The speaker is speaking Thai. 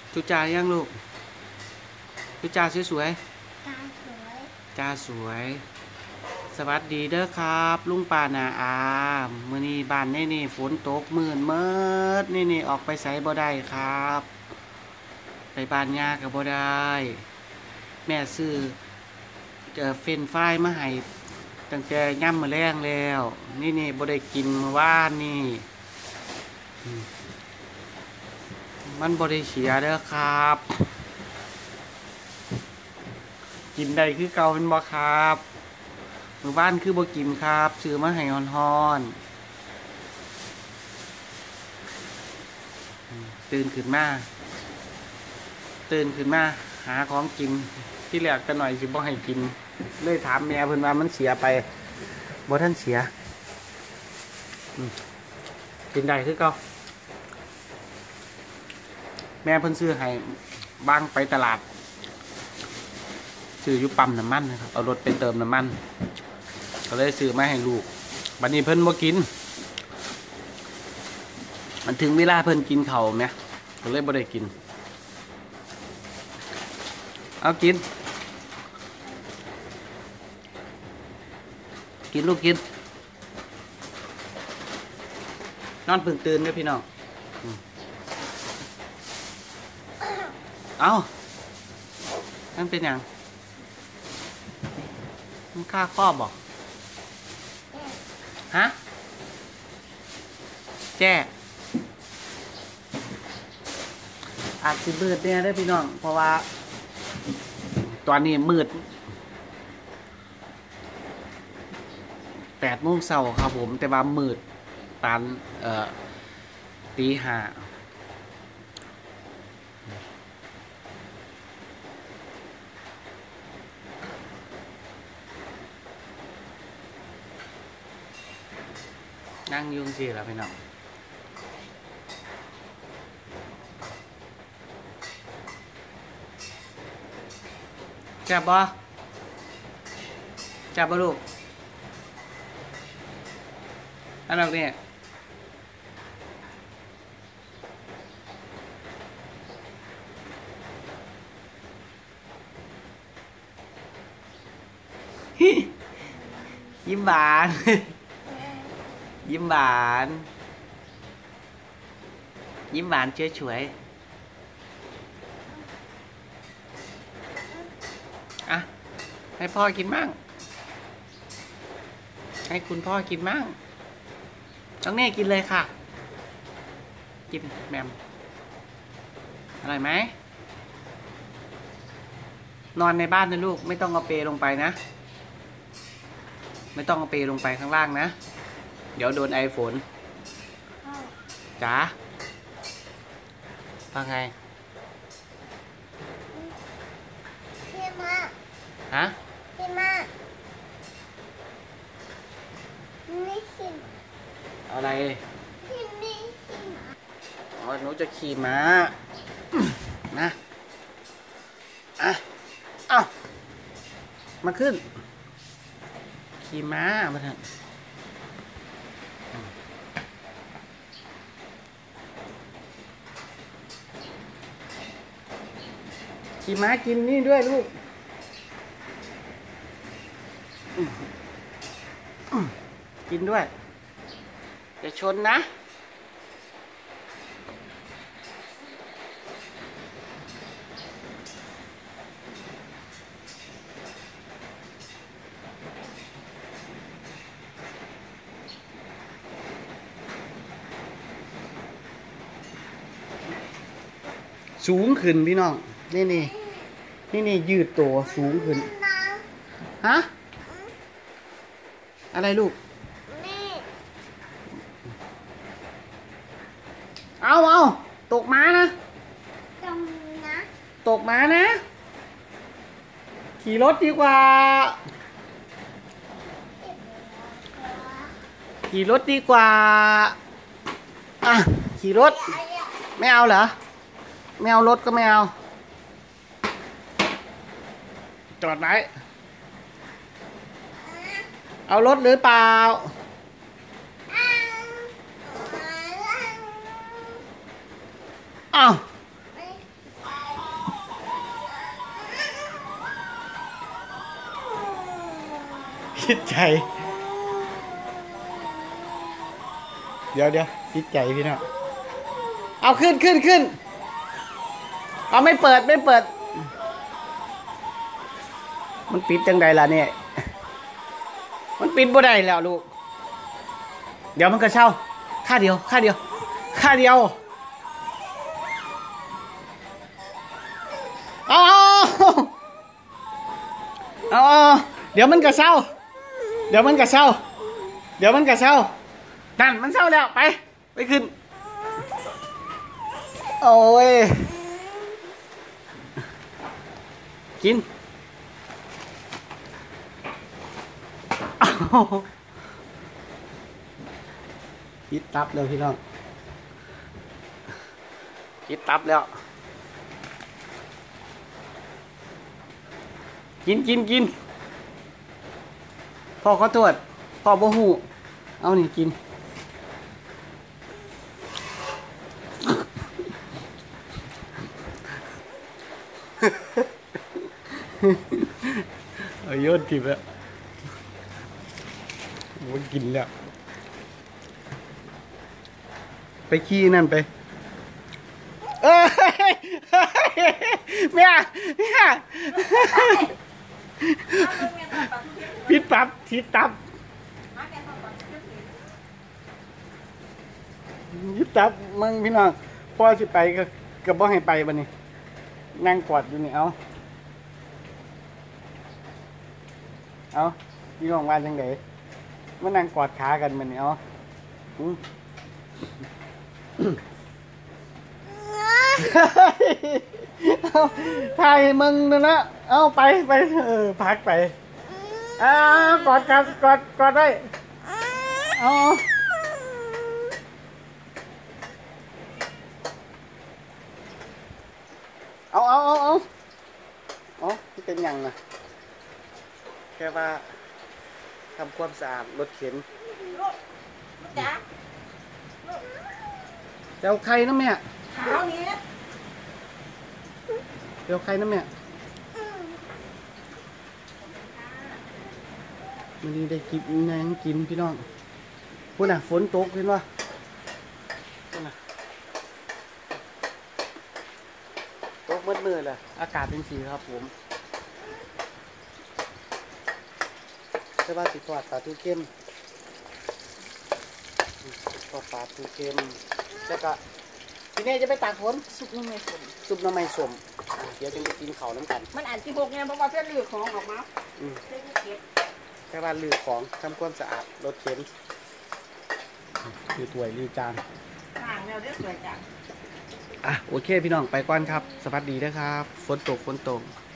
จุจ่ายังลูกจุจ่าสวยตาสวยๆจ่าสวยสวัสดีเด้อครับลุงป้านาอามื้อนี้บ้านนี่ฝนตกมื่นเมิดนี่ออกไปไสบ่ได้ครับไปบ้านย่าก็บ่ได้แม่ซื้อเฟรนช์ฟรายมาให้ตั้งแต่ย่ำมื้อแรงแล้วนี่บ่ได้กินเมื่อวานนี่มันบ่ได้เสียเด้อครับกินได้คือเก่าเป็นบ่ครับเมื่อวานคือบ่กินครับซื้อมาให้ฮ้อนๆตื่นขึ้นมาหาของกินที่แรกแต่หน่อยสิบ่ให้กินเลยถามแม่เพิ่นว่ามันเสียไปบ่ทันเสียกินได้คือเก่าแม่เพิ่นซื้อให้บางไปตลาดซื้ออยู่ปั๊มน้ำมันนะครับเอารถไปเติมน้ำมันก็เลยซื้อมาให้ลูกบัดนี้เพิ่นบ่กินมันถึงเวลาเพิ่นกินข้าวแม่ก็เลยบ่ได้กินเอากินลูกกินนอนเพิ่งตื่นเด้อพี่น้องเอานั่นเป็นอย่างมันฆ่าข้อบอกฮะแจ้อาจสิมืดเนี่ยได้พี่น้องเพราะว่าตอนนี้มืด8 โมงเช้าครับผมแต่ว่ามืดตอนตี 5นั่งยุ่งสิแล้วพี่น้องจับบ่ลูกอันนั้นเนี่ยยิ้มหวานยิ้มหวานเฉยๆอ่ะให้พ่อกินมั่งให้คุณพ่อกินมั่งน้องเน่กินเลยค่ะกินแมมอร่อยไหมนอนในบ้านนะลูกไม่ต้องเอาเปลงไปนะไม่ต้องเอาเปลงไปข้างล่างนะเดี๋ยวโดนไอฝนจ๋าว่าไงพี่มาฮะพี่มาไม่กินอะไรพี่ไม่กินอ๋อหนูจะขี่ม้านะอ่ะเอามาขึ้นขี่ม้ามาเถอะขี่ม้ากินนี่ด้วยลูกกินด้วยอย่าชนนะสูงขึ้นพี่น้องนี่ยืดตัวสูงขึ้นฮะอะไรลูกเอาตกม้านะตกม้านะขี่รถดีกว่าอ่ะขี่รถไม่เอาเหรอไม่เอารถก็ไม่เอาจอดไหนเอารถหรือเปล่าอ้าว เจิตใจเดี๋ยวจิตใจพี่น้องเอาขึ้นเอาไม่เปิดมันปิดจังใดล่ะเนี่ยมันปิดบ่ได้แล้วลูกเดี๋ยวมันก็เช่าค่าเดียวเอาเดี๋ยวมันก็เช่านั่นมันเช่าแล้วไปขึ้นโอ้ยกินคิดตับแล้วพี่น้องคิดตับแล้วกินพ่อขอโทษพ่อบ่ฮู้เอานี่กินเอาโยนทิพย์แล้วมันกินแล้วไปขี้นั่นไปแม่ปิดปั๊บทิดตับยิบตับมึงพี่น้องพ่อสิไปก็บ่ให้ไปบัดนี้นั่งกอดอยู่นี่เอาพี่น้องว่าจังไดมานั่งกอดขากันบัดนี้เอาถ่ายมึงนะเอาไปพักไปกอดกันกอดได้เอาเป็นยังนะแค่ว่าทำความสะอาดรถเข็นเดี๋ยวใครนะแม่เดี๋ยวใครนะแม่วันนี้ได้กินยังกินพี่น้องพูดน่ะฝนตกเห็นป่ะพูดน่ะตกมืดเลยอากาศเป็นสีครับผมใช่ป่ะสีทอดปลาทูเข้มทอดปลาทูเข้มแล้วก็ทีนี้จะไปตากฝนซุปน้ำมันสมเดี๋ยวจะไปกินเขาน้ำกันมันอ่านที่พวกเนี่ยเพราะว่าเพื่อนลือของออกมาแค่ว่าลือของทำความสะอาดรถเข็นลือถ้วยลือจานแนวเรียกสวยจังโอเคพี่น้องไปก่อนครับสวัสดีนะครับฝนตก